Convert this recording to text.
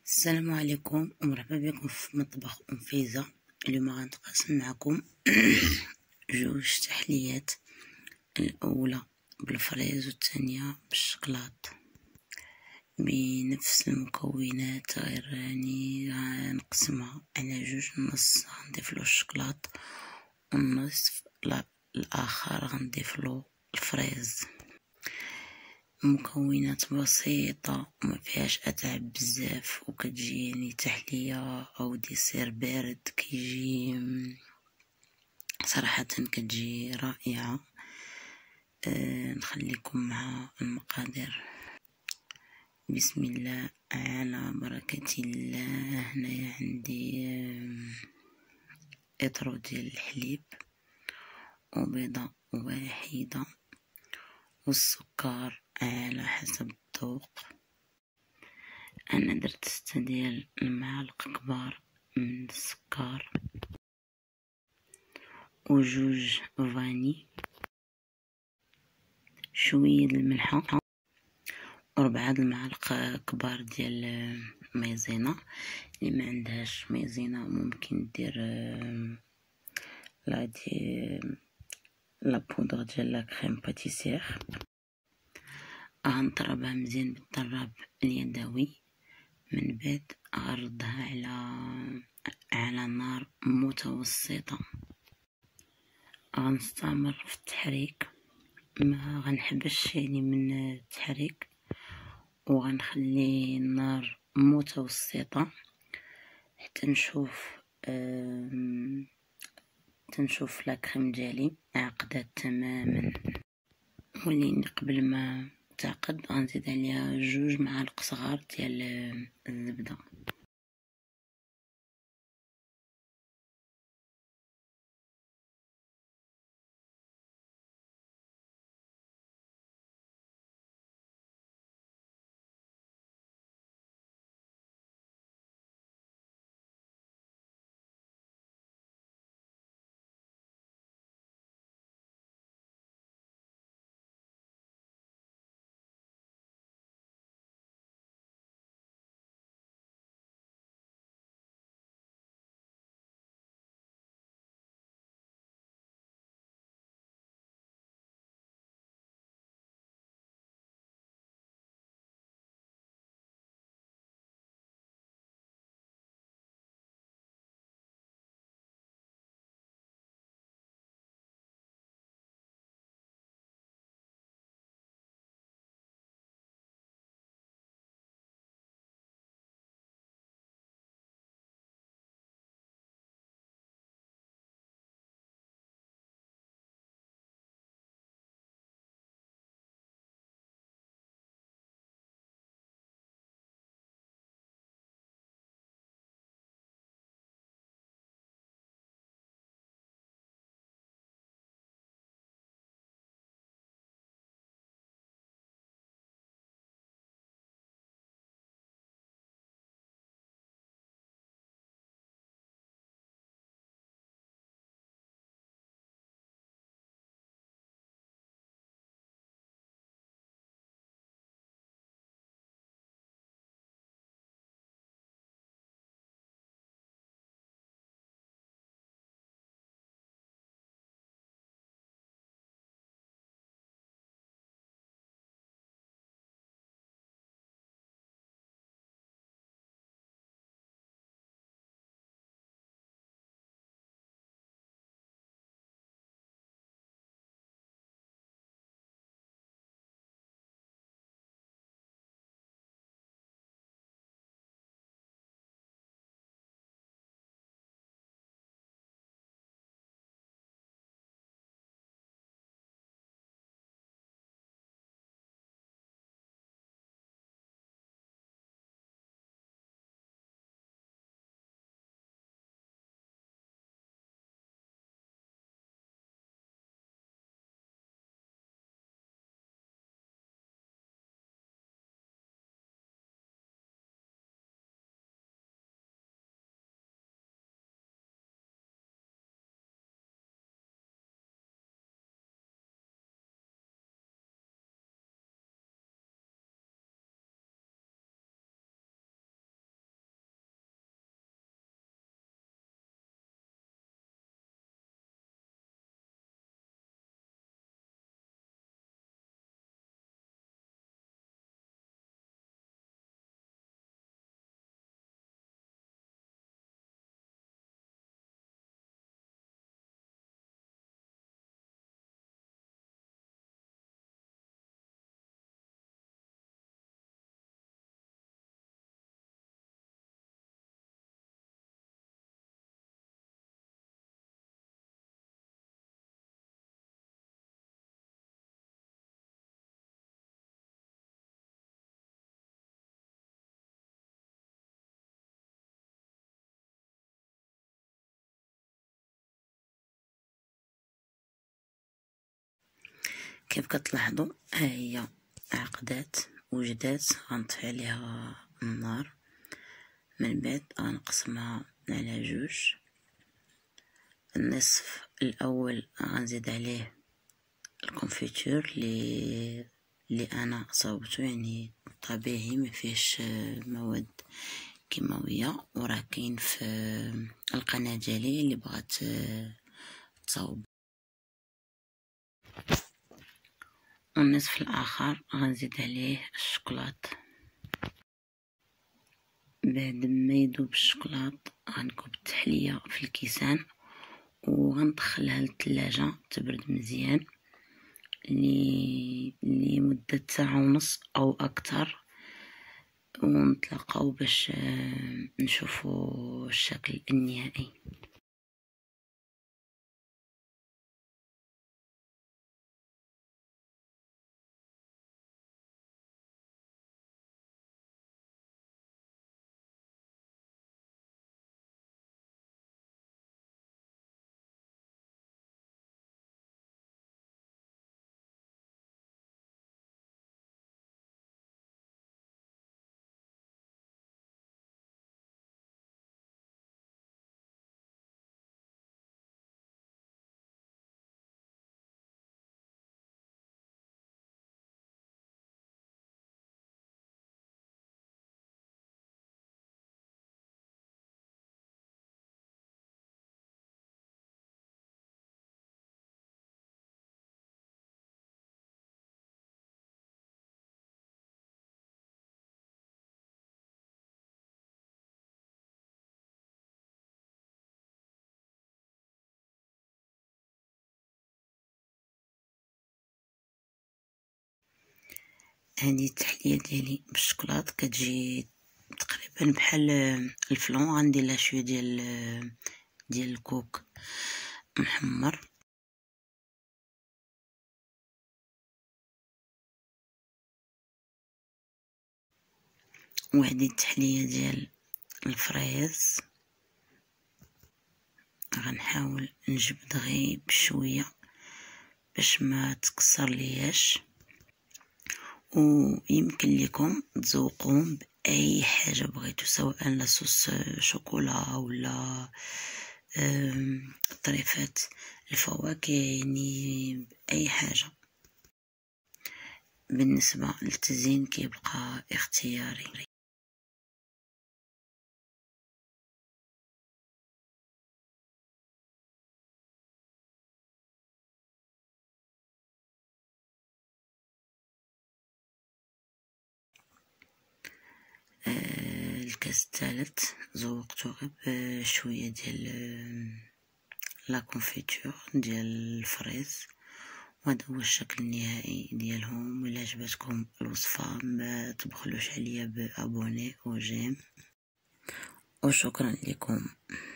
السلام عليكم ومرحبا بكم في مطبخ ام فايزة. اليوم غنتقاسم معكم جوج تحليات، الاولى بالفريز والثانيه بالشكلاط بنفس المكونات، غير غنقسمها على جوج. نص غنضيفلو الشكلاط والنصف الاخر غنضيفلو الفريز. مكونات بسيطة وما فيهاش اتعب بزاف، وكتجي يعني تحلية او ديسير بارد كيجي صراحة كتجي رائعة. نخليكم مع المقادير. بسم الله على بركة الله. هنايا عندي اطرو ديال الحليب وبيضة واحدة والسكر على حسب الذوق. انا درت 6 ديال المعالق كبار من السكر وجوج فاني، شويه الملحه، 4 المعالق كبار ديال مايزينا. اللي ما عندهاش مايزينا ممكن دير لا بودر ديال لا كريم باتيسير. غنضربها مزيان بالضراب اليدوي، من بعد غنردها على نار متوسطة. غنستمر في التحريك، ما غنحبش يعني من التحريك، وغنخلي النار متوسطة حتى نشوف لا كريم ديالي عقدات تماما. ولين قبل ما تعقد غنزيد عليها 2 معالق صغار ديال الزبده. كيف كتلاحظوا ها هي عقدات وجدات، غنطفي عليها النار، من بعد غنقسمها على جوج. النصف الاول غنزيد عليه الكونفيتور اللي انا صاوبته، يعني طبيعي ما فيهش مواد كيماويه، وراه كاين في القناه ديالي اللي بغات تصاوب. والنصف الاخر غنزيد عليه الشوكولات. بعد ما يذوب الشوكولات غنكب التحليه في الكيسان وغندخلها للثلاجه تبرد مزيان لمده ساعه ونص او اكثر، ونتلاقاو باش نشوفوا الشكل النهائي. هذه التحليه ديالي بالشوكولات كتجي تقريبا بحال الفلون. غندير لها شويه ديال الكوك محمر، وهذه التحليه ديال الفريز غنحاول نجبد غير بشويه باش ما تكسر لياش. ويمكن لكم تذوقوهم باي حاجه بغيتو، سواء لاصوص شوكولا ولا طريفات الفواكه، يعني باي حاجه. بالنسبه للتزيين كيبقى اختياري. الكاس الثالث زوقته غير بشويه ديال لا كونفيتور ديال الفريز، وهذا هو الشكل النهائي ديالهم. الا عجبتكم الوصفه ما تبخلوش عليا بابوني وجيم، وشكرا لكم.